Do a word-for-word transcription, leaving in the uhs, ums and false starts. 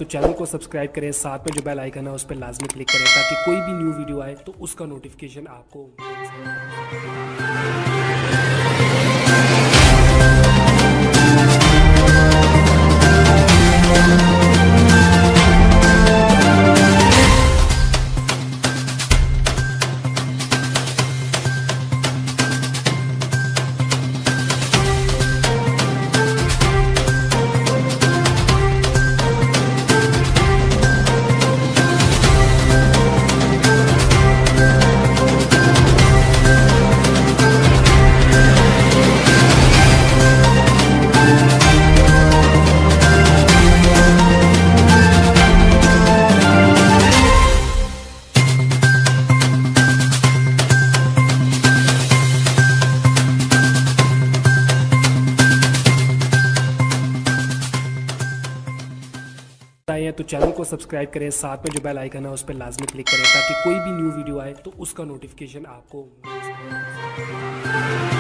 Channel को subscribe करें, साथ में जो बेल आइकन है उस पर लाजमी क्लिक करें ताकि कोई भी न्यू वीडियो आए तो उसका नोटिफिकेशन आपको मिल सके। हैं तो चैनल को सब्सक्राइब करें, साथ में जो बेल आइकन है उस पर लाजमी क्लिक करें ताकि कोई भी न्यू वीडियो आए तो उसका नोटिफिकेशन आपको मिल सके।